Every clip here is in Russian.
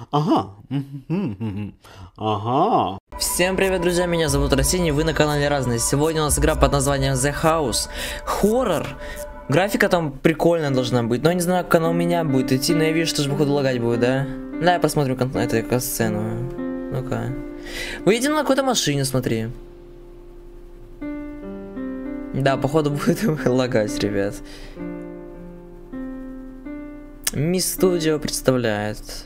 Ага. Ага. Всем привет, друзья, меня зовут Росини, вы на канале Разные. Сегодня у нас игра под названием The House. Хоррор. Графика там прикольная должна быть, но я не знаю, как она у меня будет идти, но я вижу, что же походу лагать будет, да? Да, я посмотрю эту сцену. Ну-ка. Мы едем на какой-то машине, смотри. Да, походу будет лагать, ребят. Мисс Студио представляет.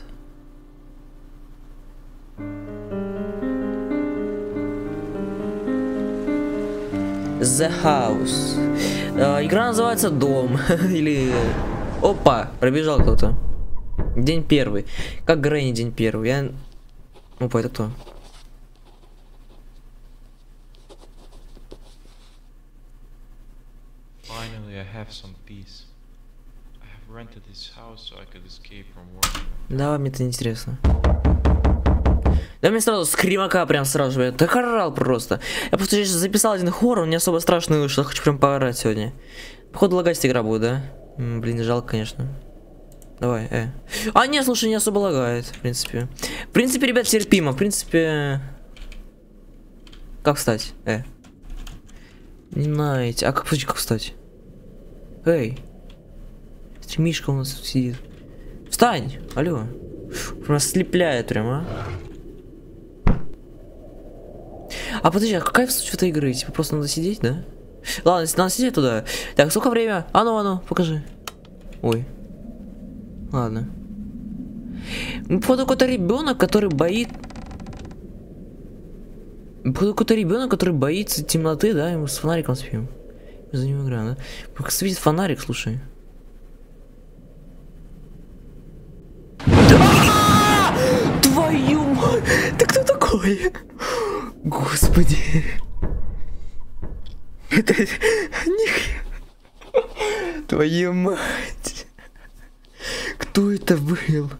The House. Игра называется Дом. Или... Опа, пробежал кто-то. День первый. Как Грэнни день первый. Я... Опа, это кто? Finally, I have some peace. I have rented this house so I could escape from work. Да, мне это интересно. Да мне сразу скримака прям сразу же, я так орал просто. Я просто сейчас записал один хоррор, он не особо страшный вышел, хочу прям поорать сегодня. Походу лагать игра будет, да? Блин, жалко, конечно. Давай, А, нет, слушай, не особо лагает, в принципе. В принципе, ребят, терпимо, в принципе... Как встать? Не знаете. А как встать? Эй. Мишка у нас сидит. Встань! Алло. Прям ослепляет прям, а? А подожди, а какая суть этой игры? Типа просто надо сидеть, да? Ладно, надо сидеть туда. Так, сколько время? А ну, покажи. Ой. Ладно. Походу какой-то ребенок, который боится темноты, да? И мы с фонариком спим. Мы за ним играем, да? Как светит фонарик, слушай. Твою мать! Ты кто такой? Господи. Это... Твою мать. Кто это был?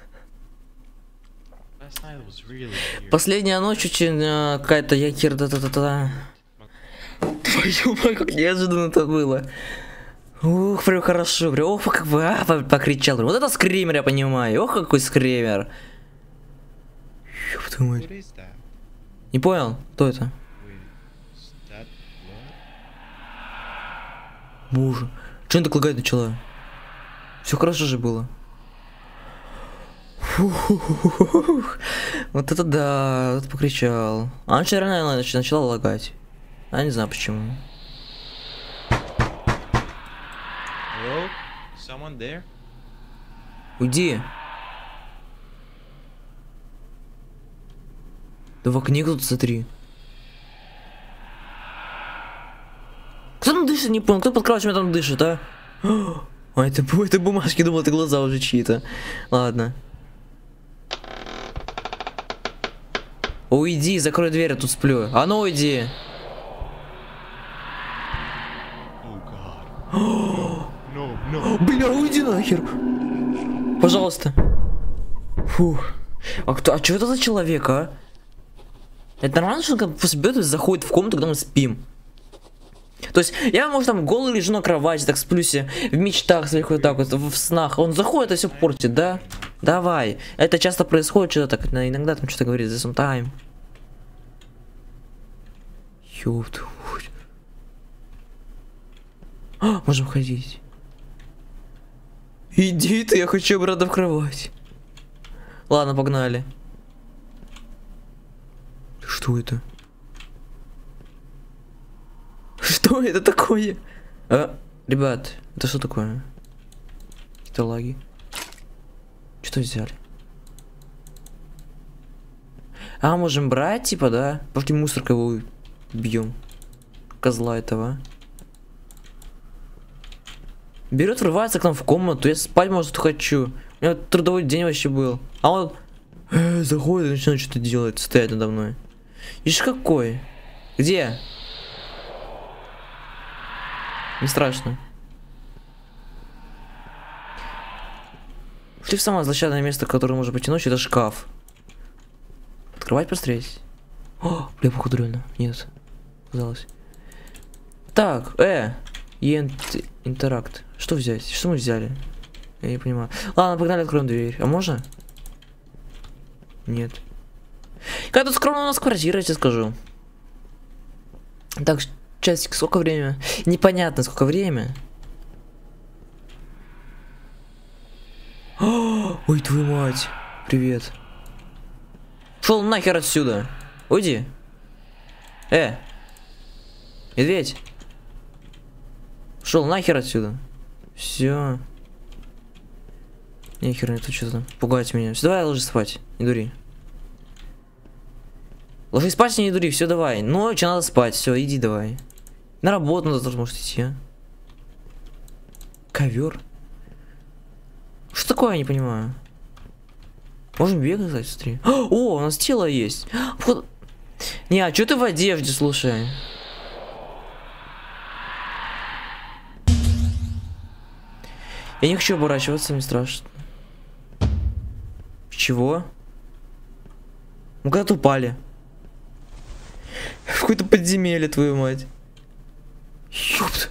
Последняя ночь очень какая-то якир та-та-та-та. Твою мать, как неожиданно это было. Ух, прям хорошо, прям, ох, как бы, покричал. Вот это скример, я понимаю. Ох, какой скример. Ёб твою мать. Не понял, кто это? Боже, что он так лагать начала? Все хорошо же было. Фух. Вот это да, вот это покричал. А он вчера, наверное, начала лагать. А не знаю почему. Hello? Someone there? Уйди. Да в окне кто-то, смотри. Кто там дышит, не понял. Кто под кроватью там дышит, а? А это бумажки, думал, это глаза уже чьи-то. Ладно. Уйди, закрой дверь, я тут сплю. А ну уйди. Бля, уйди нахер. Пожалуйста. Фух. А что это за человек, а? Это нормально, что он как бы берет и заходит в комнату, когда мы спим? То есть, я, может, там голый лежу на кровати, так сплю себе, в мечтах своих вот так вот, в снах. Он заходит и все портит, да? Давай. Это часто происходит, что-то так, иногда там что-то говорит, за sometime. Ёпта. А, можем ходить. Иди ты, я хочу обратно в кровать. Ладно, погнали. Что это? Что это такое? Ребят, это что такое? Какие-то лаги. Что взяли? А, можем брать, типа, да? Пошли мусорка его бьем. Козла этого. Берет, врывается к нам в комнату. Я спать, может, хочу. У меня трудовой день вообще был. А он заходит и начинает что-то делать. Стоять надо мной. Ишь какой? Где? Не страшно. Шли в самое злосчастное место, которое может быть и ночью, это шкаф. Открывать, посмотреть. О, бля, походу реально. Нет. Казалось. Так, интеракт. Что взять? Что мы взяли? Я не понимаю. Ладно, погнали, откроем дверь. А можно? Нет. Какая тут скромная у нас квартира, я тебе скажу. Так, часик, сколько время? Непонятно, сколько время. Ой, твою мать. Привет. Шел нахер отсюда. Уйди. Медведь. Шел нахер отсюда. Все. Нихера не тут что-то. Пугать меня. Все, давай ложись спать. Не дури. Ложись спать, не дури. Все, давай. Ночью надо спать. Все, иди давай. На работу надо, может, идти, а? Ковер. Что такое, я не понимаю. Можем бегать, кстати, смотри. О, у нас тело есть. Не, а что ты в одежде, слушай? Я не хочу оборачиваться, мне страшно. Чего? Мы когда-то упали. В какое-то подземелье, твою мать. Ёпт.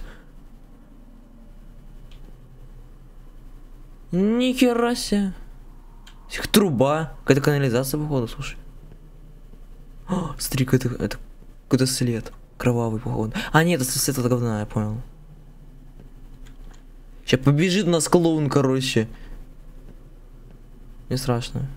Нихера себе. Труба. Какая-то канализация, походу, слушай. О, смотри, какой-то след. Кровавый, походу. А, нет, это след от говна, я понял. Сейчас побежит у нас клоун, короче. Не страшно.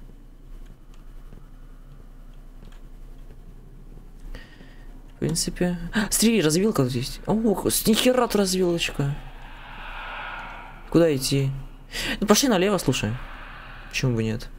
В принципе. Смотри, развилка тут есть. Ох, нихера тут развилочка. Куда идти? Ну пошли налево, слушай. Почему бы нет?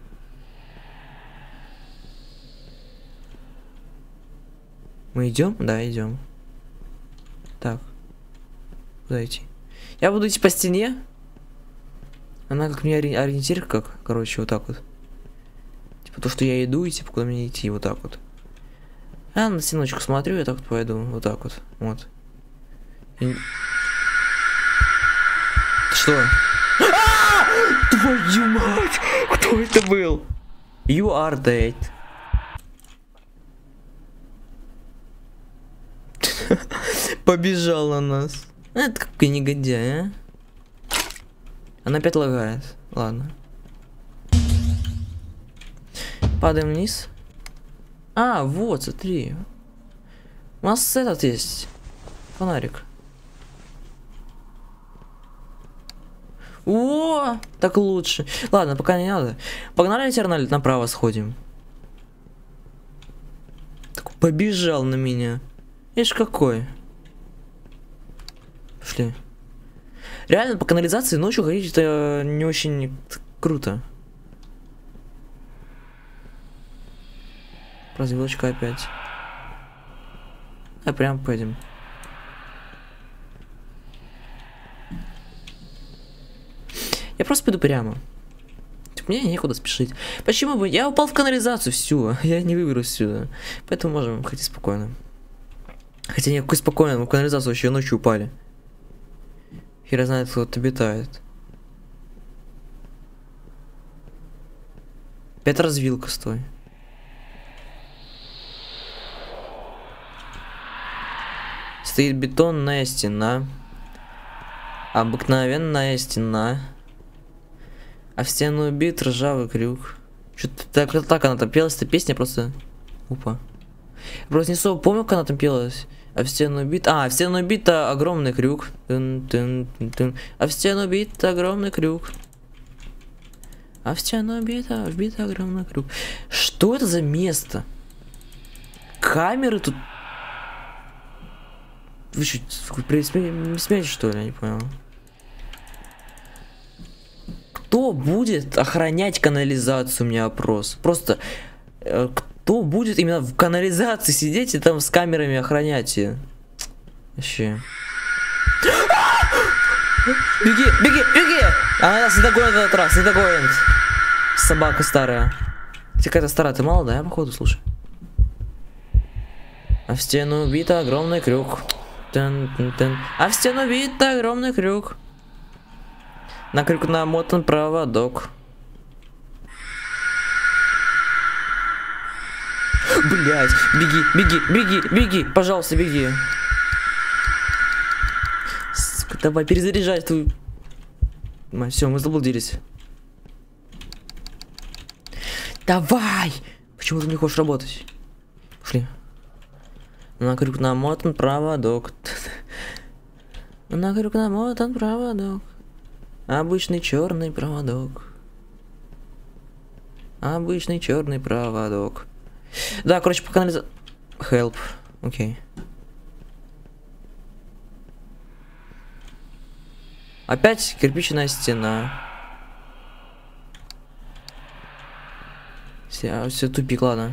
Мы идем? Да, идем. Так. Куда идти? Я буду идти по стене. Она как мне ориентир, как, короче, вот так вот. Типа то, что я иду, и типа куда мне идти, вот так вот. А на стеночку смотрю, я так вот пойду, вот так вот. Вот. Что? Твою мать! Кто это был? You are dead. Побежал на нас. Это какой негодяй, а? Она опять лагает. Ладно. Падаем вниз. А, вот, смотри. У нас этот есть. Фонарик. О, так лучше. Ладно, пока не надо. Погнали, теперь направо сходим. Так, побежал на меня. Ишь какой. Пошли. Реально по канализации ночью ходить это не очень круто. Развилочка опять. А прям пойдем. Я просто пойду прямо. Мне некуда спешить. Почему бы? Я упал в канализацию, все. Я не выберусь сюда. Поэтому можем ходить спокойно. Хотя никакой спокойно, мы в канализацию вообще ночью упали. Хер знает, кто тут обитает. Опять развилка, стой. Стоит бетонная стена. Обыкновенная стена. А в стену убит ржавый крюк. Что-то так она там пелась, эта песня просто... Упа. Я просто не особо помню, как она там пелась. А в стену убит... А, в стену убит огромный крюк. А в стену убит огромный крюк. А в стену убит огромный крюк. Что это за место? Камеры тут... Вы что, не смеетесь, что ли? Я не понял. Кто будет охранять канализацию? У меня вопрос. Просто... Кто будет именно в канализации сидеть и там с камерами охранять ее? Вообще. Беги, беги, беги! Она нас не догонит в этот раз, не догонит. Собака старая. Какая-то старая, ты мало, да? Я походу, слушай. А в стену убит огромный крюк. А в стену убит огромный крюк. На крюк намотан проводок. Блять, беги, беги, беги, беги, пожалуйста, беги. Сука, давай перезаряжай твою. Все, мы заблудились. Давай! Почему ты не хочешь работать? Пошли. На крюк намотан проводок. На крюк намотан проводок. Обычный черный проводок. Обычный черный проводок. Да, короче, по канализации. Help. Окей. Опять кирпичная стена. Все тупик, ладно.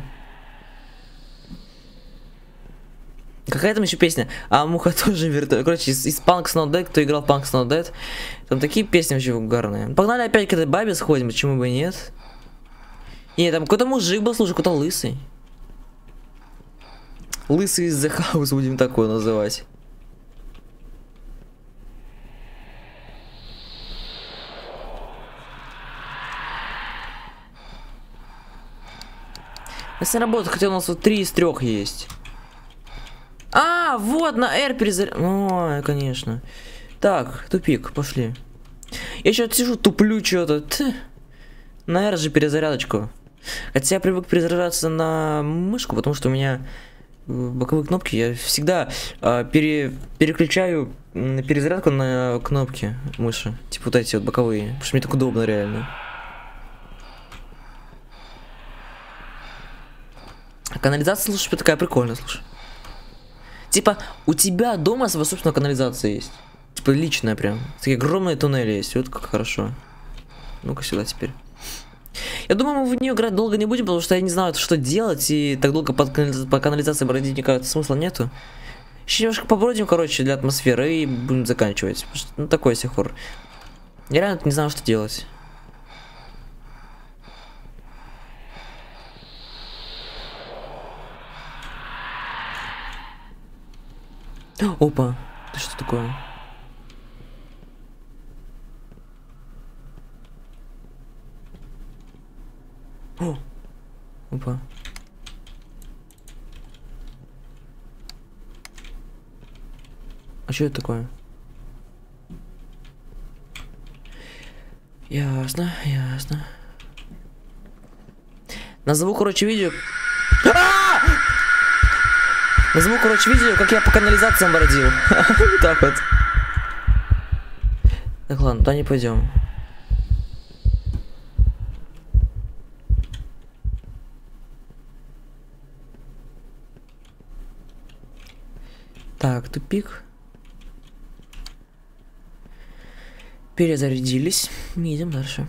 Какая там еще песня? А муха тоже вертолет. Короче, из Punks Not Dead, кто играл в Punks Not Dead, там такие песни вообще угарные. Погнали опять к этой бабе сходим, почему бы и нет? И там какой-то мужик был, слушай, какой-то лысый. Лысый из The House будем такое называть. Если работает, хотя у нас вот 3 из 3 есть. А, вот на R перезаряд. Ой, конечно. Так, тупик, пошли. Я сейчас сижу, туплю что-то. На R же перезарядочку. Хотя я привык перезаряжаться на мышку, потому что у меня боковые кнопки. Я всегда переключаю перезарядку на кнопки мыши. Типа вот эти вот боковые. Потому что мне так удобно реально. А канализация, слушай, такая прикольная, слушай. Типа, у тебя дома своя собственная канализация есть. Типа, личная прям. Такие огромные туннели есть. Вот как хорошо. Ну-ка сюда теперь. Я думаю, мы в нее играть долго не будем, потому что я не знаю, что делать. И так долго по канализации бродить, мне кажется, смысла нету. Еще немножко побродим, короче, для атмосферы. И будем заканчивать. Потому что, ну, такой сих пор. Я реально не знаю, что делать. Опа, это что такое? О, опа. А что это такое? Ясно, ясно. Назову, короче, видео. Назову, короче, видео, как я по канализациям бродил. Вот так вот. Так, ладно, туда не пойдем. Так, тупик. Перезарядились. Идем дальше.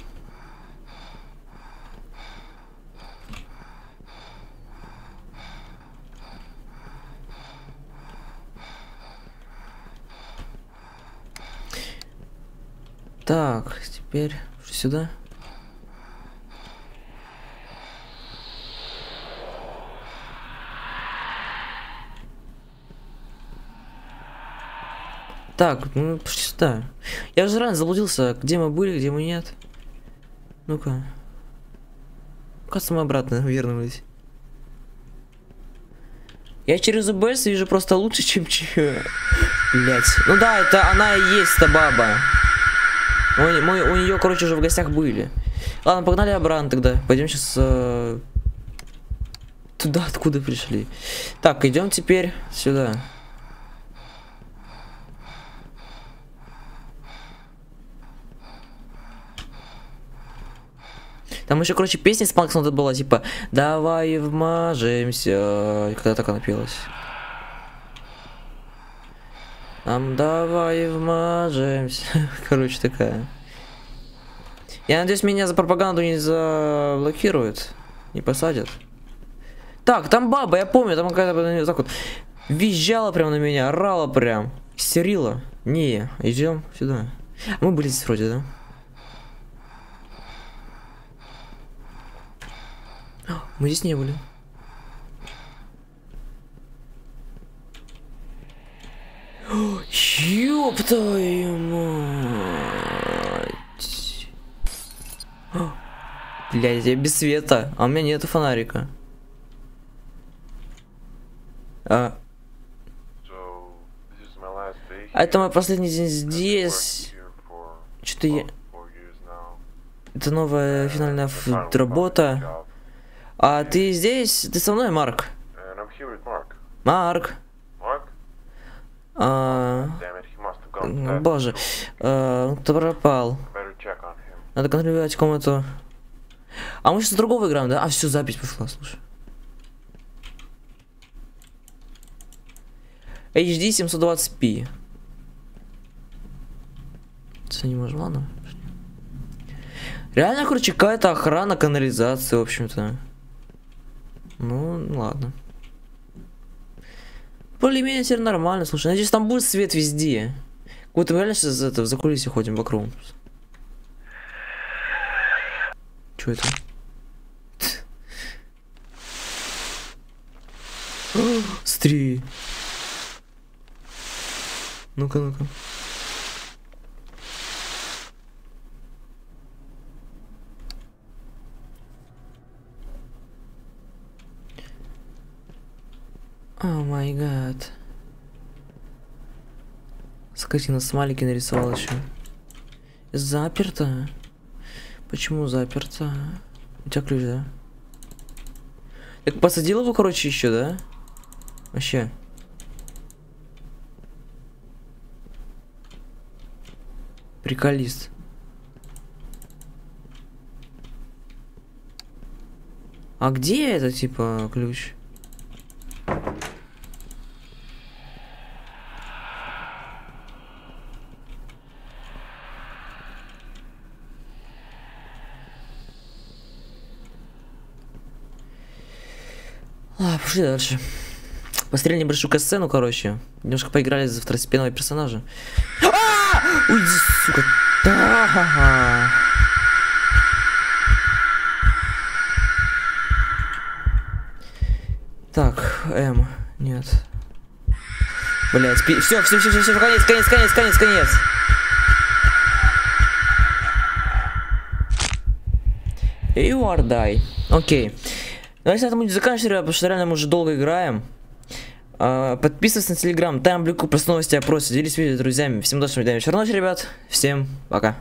Так, теперь сюда. Так, ну пошли сюда. Я уже ранее заблудился, где мы были, где мы нет. Ну-ка. Кажется, мы обратно вернулись. Я через ОБС вижу просто лучше, чем Блять. Ну да, это она и есть, та баба. У нее, короче, уже в гостях были. Ладно, погнали обратно тогда. Пойдем сейчас туда, откуда пришли. Так, идем теперь сюда. Там еще, короче, песня с Punks Not Dead была, типа «Давай вмажемся». Когда так она пелась. Давай вмажемся. Короче, такая. Я надеюсь, меня за пропаганду не заблокируют. Не посадят. Так, там баба, я помню, там какая-то так вот визжала прям на меня, орала прям. Истерила. Не, идем сюда. Мы были здесь вроде, да? Мы здесь не были. Ёб твою мать. Блядь, я без света, а у меня нету фонарика. А это мой последний день здесь. Что-то я... Это новая финальная работа. А ты здесь? Ты со мной, Марк? Марк. Боже. Кто пропал? Надо контролировать комнату. А мы сейчас другого играем, да? А, все, запись пошла, слушай. HD 720p. Это не можем, ладно. Реально, короче, какая-то охрана канализации, в общем-то. Ну, ладно. Более-менее теперь нормально, слушай. Надеюсь, там будет свет везде. Вот мы реально сейчас в закулисье ходим вокруг. Чё это? Смотри. Ну-ка, ну-ка. О май гад. Скотина, смайлики нарисовал еще. Заперто. Почему заперто? У тебя ключ, да? Так посадил его, короче, еще, да? Вообще. Приколист. А где это, типа, ключ? Пошли дальше. Посмотрели небольшую касцену, короче. Немножко поиграли за второстепенного персонажа. Уйди, сука. Так, нет. Блять, все, конец. You are die. Окей. Давайте на этом будем заканчивать, ребят, потому что реально мы уже долго играем. Подписывайтесь на телеграм, там блику, просто новости, опросы, делитесь видео с друзьями. Всем удачного дня, вечера, ночи, ребят. Всем пока.